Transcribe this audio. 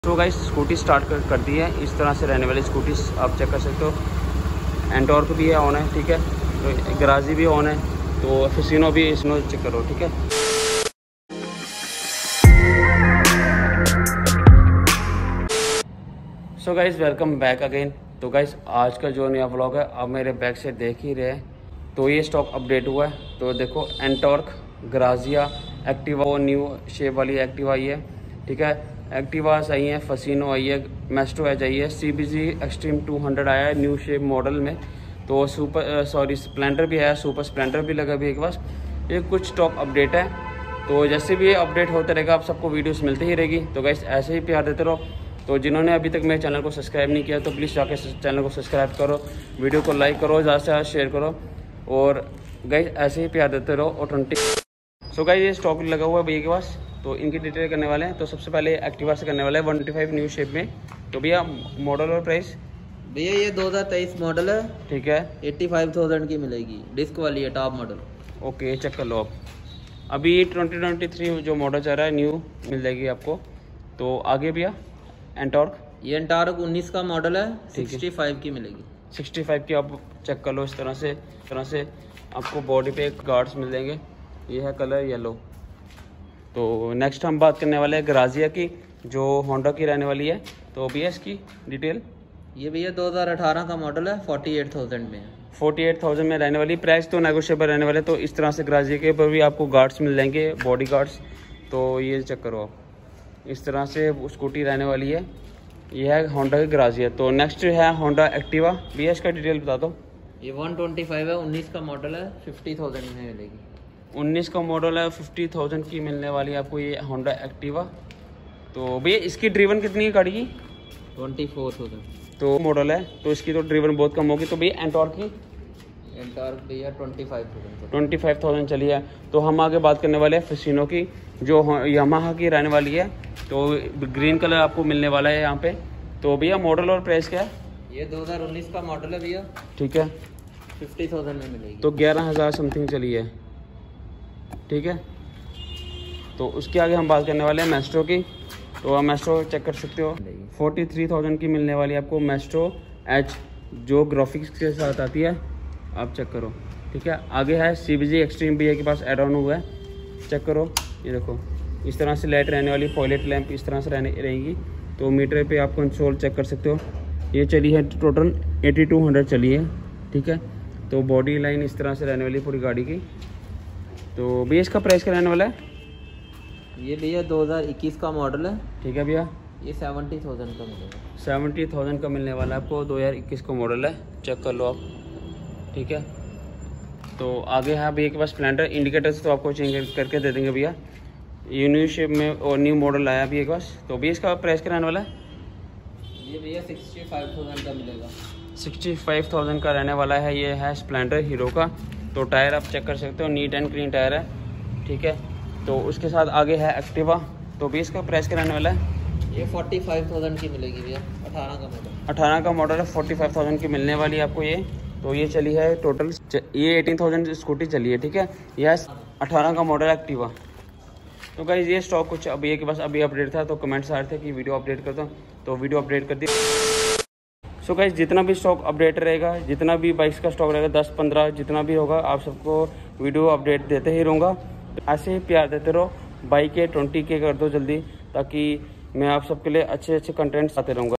तो guys scooty start कर दी है। इस तरह से रहने वाली स्कूटी आप चेक कर सकते हो। एंटॉर्क भी है ऑन है, ठीक है। तो गराजी भी ऑन है, तो फसीनो भी इसमें चेक करो, ठीक है। So guys welcome back again. तो गाइस आज का जो नया व्लॉग है आप मेरे बैक से देख ही रहे हैं। तो ये स्टॉक अपडेट हुआ है। तो देखो एंटॉर्क, ग्राजिया, एक्टिवा, वो न्यू शेप वाली एक्टिवा आई है, ठीक है। एक्टिवास आई है, फसीनो आई है, मेस्ट्रो एज आई है, CBG एक्सट्रीम 200 आया है न्यू शेप मॉडल में। तो स्प्लेंडर भी आया, सुपर स्प्लेंडर भी लगा भी एक बार। ये कुछ स्टॉक अपडेट है। तो जैसे भी ये अपडेट होता रहेगा आप सबको वीडियोस मिलती ही रहेगी। तो गाइस ऐसे ही प्यार देते रहो। तो जिन्होंने अभी तक मेरे चैनल को सब्सक्राइब नहीं किया तो प्लीज़ जाकर चैनल को सब्सक्राइब करो, वीडियो को लाइक करो, ज़्यादा से ज़्यादा शेयर करो और गाइस ऐसे ही प्यार देते रहो। और सो गाइस ये स्टॉक लगा हुआ है भैया के पास। तो इनकी डिटेल करने वाले हैं। तो सबसे पहले एक्टिवा से करने वाले हैं 125 न्यू शेप में। तो भैया मॉडल और प्राइस? भैया ये 2023 मॉडल है, ठीक है। 85,000 की मिलेगी, डिस्क वाली है, टॉप मॉडल। ओके चेक कर लो आप। अभी 2023 जो मॉडल चल रहा है न्यू मिल जाएगी आपको। तो आगे भैया एंटॉर्क? ये एंटॉर्क 19 का मॉडल है, 65 की मिलेगी। 65 की आप चेक कर लो। इस तरह से आपको बॉडी पे गार्ड्स मिल जाएंगे। ये है कलर येलो। तो नेक्स्ट हम बात करने वाले हैं ग्राजिया की, जो होंडा की रहने वाली है। तो भैया इसकी डिटेल? ये भैया 2018 का मॉडल है, 48,000 में है। 48,000 में रहने वाली। प्राइस तो नेगोशिएबल रहने वाले। तो इस तरह से ग्राजिया के ऊपर भी आपको गार्ड्स मिल जाएंगे, बॉडी गार्ड्स। तो ये चेक करो आप, इस तरह से स्कूटी रहने वाली है। ये है होंडा की ग्राजिया। तो नेक्स्ट है होंडा एक्टिवा। भैया इसका डिटेल बता दो। ये 125 है, 19 का मॉडल है, 50,000 में मिलेगी। 19 का मॉडल है, 50,000 की मिलने वाली है आपको ये होंडा एक्टिवा। तो भैया इसकी ड्रीवन कितनी है गाड़ी की? 24,000 तो मॉडल है, तो इसकी तो ड्रीवन बहुत कम होगी। तो भैया एंटॉर्क की? एंटॉर्क भैया 25,000 25,000 चली है। तो हम आगे बात करने वाले हैं फसीनो की, जो यामाहा की रहने वाली है। तो ग्रीन कलर आपको मिलने वाला है यहाँ पे। तो भैया मॉडल और प्राइस क्या है? ये 2019 का मॉडल है भैया, ठीक है। 50,000 में मिलेगी। तो 11,000 समथिंग चली है, ठीक है। तो उसके आगे हम बात करने वाले हैं मेस्ट्रो की। तो आप मेस्ट्रो चेक कर सकते हो, 43,000 की मिलने वाली है आपको मेस्ट्रो एच, जो ग्राफिक्स के साथ आती है। आप चेक करो, ठीक है। आगे है CBG एक्सट्रीम भैया के पास एड ऑन हुआ है, चेक करो। ये देखो इस तरह से लाइट रहने वाली, पॉइलेट लैंप इस तरह से रहेगी। तो मीटर पे आप कंसोल चेक कर सकते हो। ये चली है टोटल 8200 चली है, ठीक है। तो बॉडी लाइन इस तरह से रहने वाली पूरी गाड़ी की। तो भैया इसका प्राइस क्या रहने वाला है? ये भैया 2021 का मॉडल है, ठीक है भैया। ये 70,000 का मिलेगा। 70,000 का मिलने वाला है आपको। 2021 का मॉडल है, चेक कर लो आप, ठीक है। तो आगे है भैया के पास स्प्लेंडर। इंडिकेटर्स तो आपको चेंज करके दे देंगे भैया। ये न्यू शेप में और न्यू मॉडल आया भैया के पास। तो भैया इसका प्राइस क्या रहने वाला है? ये भैया 65,000 का मिलेगा। 65,000 का रहने वाला है। ये है स्प्लेंडर हीरो का। तो टायर आप चेक कर सकते हो, नीट एंड क्लीन टायर है, ठीक है। तो उसके साथ आगे है एक्टिवा। तो भी इसका प्राइस क्या रहने वाला है? ये 45,000 की मिलेगी भैया, 18 का मॉडल। 18 का मॉडल है, 45,000 की मिलने वाली है आपको ये। तो ये चली है टोटल, ये 18,000 स्कूटी चली है, ठीक है। यह 18 का मॉडल एक्टिवा। तो गाइस ये स्टॉक कुछ अभी ये के पास अभी अपडेट था। तो कमेंट्स आ रहे थे कि वीडियो अपडेट कर दो, तो वीडियो अपडेट कर दी। सो गाइस जितना भी स्टॉक अपडेट रहेगा, जितना भी बाइक्स का स्टॉक रहेगा, 10-15 जितना भी होगा, आप सबको वीडियो अपडेट देते ही रहूँगा। तो ऐसे ही प्यार देते रहो। बाइक के 20K कर दो जल्दी, ताकि मैं आप सबके लिए अच्छे अच्छे कंटेंट्स आते रहूँगा।